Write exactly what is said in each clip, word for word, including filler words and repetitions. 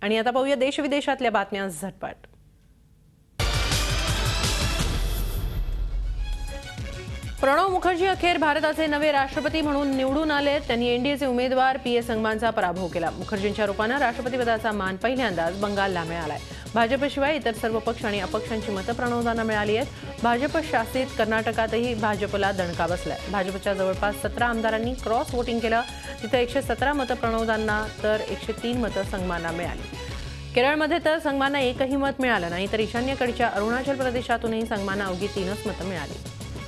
आणि आता पाहूया देश विदेशातल्या बातम्या झटपट। प्रणव मुखर्जी अखेर भारताचे नवे राष्ट्रपती म्हणून निवडून आले। त्यांनी एनडीएचे उमेदवार पी ए संगमांचा पराभव केला। मुखर्जींच्या रूपाने राष्ट्रपतीपदाचा मान पहिल्यांदाच बंगालला मिळालाय। भाजपशिवाय इतर सर्व पक्ष आणि अपक्षांची मतं प्रणवदांना मिळाली आहेत। भाजप शासित कर्नाटकातही भाजपला दणका बसलाय। भाजपच्या जवळपास सतरा आमदारांनी क्रॉस वोटिंग केलं। तिथे एकशे सतरा मतं प्रणवदांना तर एकशे तीन मतं संगमांना मिळाली। केरळमध्ये तर संगमांना एकही मत मिळालं नाही, तर ईशान्येकडच्या अरुणाचल प्रदेशातूनही संगमांना अवघी तीनच मतं मिळाली।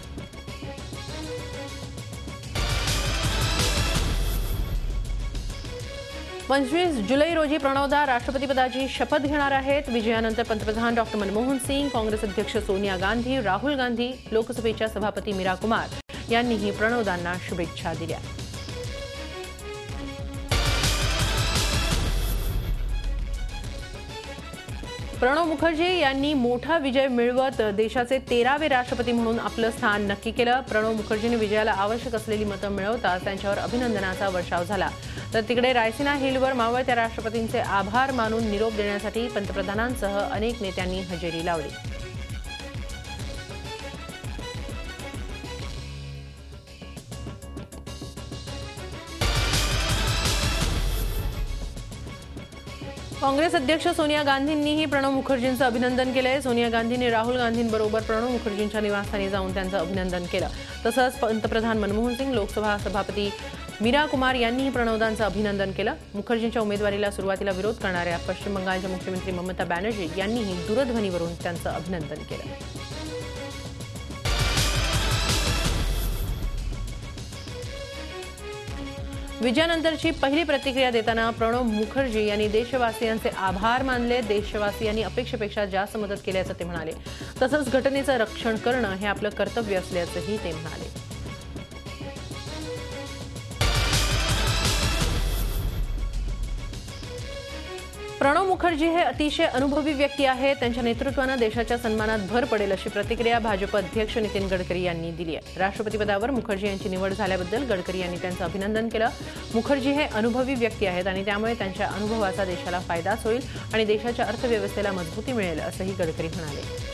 पंचवीस जुलै रोजी प्रणवदा राष्ट्रपतीपदाची शपथ घेणार आहेत। विजयानंतर पंतप्रधान डॉक्टर मनमोहन सिंग, काँग्रेस अध्यक्ष सोनिया गांधी, राहुल गांधी, लोकसभेच्या सभापती मीरा कुमार यांनीही प्रणवदांना शुभेच्छा दिल्या। प्रणव मुखर्जी यांनी मोठा विजय मिळवत देशाचे तेरावे राष्ट्रपती म्हणून आपलं स्थान नक्की केलं। प्रणव मुखर्जीने विजयाला आवश्यक असलेली मतं मिळवताच त्यांच्यावर अभिनंदनाचा वर्षाव झाला। तर तिकडे रायसिना हिलवर मावळत्या राष्ट्रपतींचे आभार मानून निरोप देण्यासाठी पंतप्रधानांसह अनेक नेत्यांनी हजेरी लावली। काँग्रेस अध्यक्ष सोनिया गांधींनीही प्रणव मुखर्जींचं अभिनंदन केलंय। सोनिया गांधींनी राहुल गांधींबरोबर प्रणव मुखर्जींच्या निवासस्थानी जाऊन त्यांचं अभिनंदन केलं। तसंच पंतप्रधान मनमोहन सिंग, लोकसभा सभापती मीरा कुमार यांनीही प्रणवदांचं अभिनंदन केलं। मुखर्जींच्या उमेदवारीला सुरुवातीला विरोध करणाऱ्या पश्चिम बंगालच्या मुख्यमंत्री ममता बॅनर्जी यांनीही दूरध्वनीवरून त्यांचं अभिनंदन केलं। विजयानंतरची पहिली प्रतिक्रिया देताना प्रणव मुखर्जी यांनी देशवासियांचे आभार मानले। देशवासियांनी अपेक्षेपेक्षा जास्त मदत केल्याचं ते म्हणाले। तसंच घटनेचं रक्षण करणं हे आपलं कर्तव्य असल्याचंही ते म्हणाले। प्रणव मुखर्जी हे अतिशय अनुभवी व्यक्ती आहेत। त्यांच्या नेतृत्वाने देशाच्या सन्मानात भर पडेल अशी प्रतिक्रिया भाजप अध्यक्ष नितीन गडकरी यांनी दिली आहे। राष्ट्रपतीपदावर मुखर्जी यांची निवड झाल्याबद्दल गडकरी यांनी त्यांचं अभिनंदन केलं। मुखर्जी हे अनुभवी व्यक्ती आहेत आणि त्यामुळे त्यांच्या अनुभवाचा देशाला फायदाच होईल आणि देशाच्या अर्थव्यवस्थेला मजबूती मिळेल असंही गडकरी म्हणाले।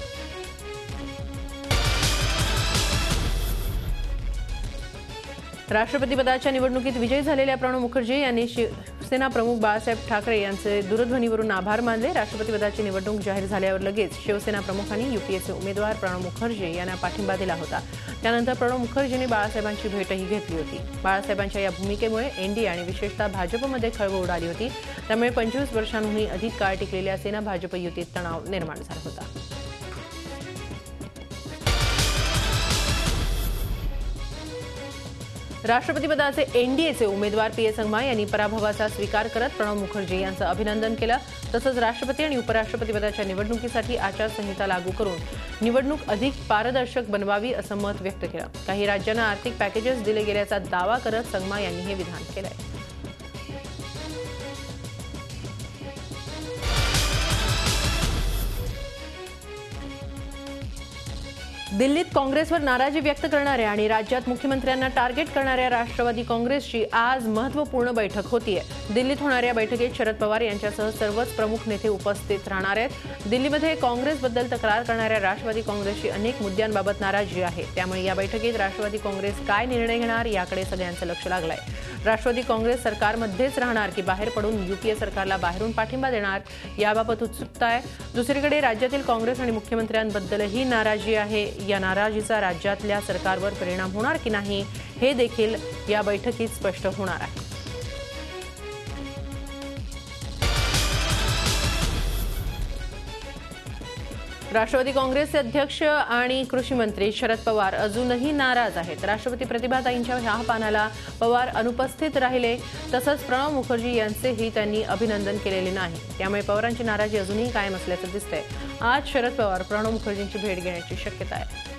राष्ट्रपतीपदाच्या निवडणुकीत विजयी झालेल्या प्रणव मुखर्जी यांनी शिवसेना प्रमुख बाळासाहेब ठाकरे यांचे दूरध्वनीवरून आभार मानले। राष्ट्रपतीपदाची निवडणूक जाहीर झाल्यावर लगेच शिवसेना प्रमुखांनी यूपीएचे उमेदवार प्रणव मुखर्जी यांना पाठिंबा दिला होता। त्यानंतर प्रणव मुखर्जींनी बाळासाहेबांची भेटही घेतली होती। बाळासाहेबांच्या या भूमिकेमुळे एनडीए आणि विशेषतः भाजपमध्ये खळबळ उडाली होती। त्यामुळे पंचवीस वर्षांहूनही अधिक काळ टिकलेल्या सेना भाजप युतीत तणाव निर्माण झाला होता। राष्ट्रपतीपदाचे एनडीएचे उमेदवार पी ए संगमा यांनी पराभवाचा स्वीकार करत प्रणव मुखर्जी यांचं अभिनंदन केलं। तसंच राष्ट्रपती आणि उपराष्ट्रपतीपदाच्या निवडणुकीसाठी आचारसंहिता लागू करून निवडणूक अधिक पारदर्शक बनवावी असं मत व्यक्त केलं। काही राज्यांना आर्थिक पॅकेजेस दिले गेल्याचा दावा करत संगमा यांनी हे विधान केलंय। दिल्लीत काँग्रेसवर नाराजी व्यक्त करणाऱ्या आणि राज्यात मुख्यमंत्र्यांना टार्गेट करणाऱ्या राष्ट्रवादी काँग्रेसची आज महत्त्वपूर्ण बैठक होतीये। दिल्लीत होणाऱ्या बैठकीत शरद पवार यांच्यासह सर्वच प्रमुख नेते उपस्थित राहणार आहेत। दिल्लीमध्ये काँग्रेसबद्दल तक्रार करणाऱ्या राष्ट्रवादी काँग्रेसची अनेक मुद्द्यांबाबत नाराजी आहे। त्यामुळे या बैठकीत राष्ट्रवादी काँग्रेस काय निर्णय घेणार याकडे सगळ्यांचं लक्ष लागलंय। राष्ट्रवादी काँग्रेस सरकारमध्येच राहणार की बाहेर पडून यूपीए सरकारला बाहेरून पाठिंबा देणार याबाबत उत्सुकता आहे। दुसरीकडे राज्यातील काँग्रेस आणि मुख्यमंत्र्यांबद्दलही नाराजी आहे। या नाराजीचा राज्यातल्या सरकारवर परिणाम होणार की नाही हे देखील या बैठकीत स्पष्ट होणार आहे। राष्ट्रवादी काँग्रेसचे अध्यक्ष आणि कृषी मंत्री शरद पवार अजूनही नाराज आहेत। राष्ट्रपती प्रतिभाताईंच्या ह्या आवाहनाला पवार अनुपस्थित राहिले। तसंच प्रणव मुखर्जी यांचेही त्यांनी अभिनंदन केलेले नाही। त्यामुळे पवारांची नाराजी अजूनही कायम असल्याचं दिसतंय। आज शरद पवार प्रणव मुखर्जींची भेट घेण्याची शक्यता आहे।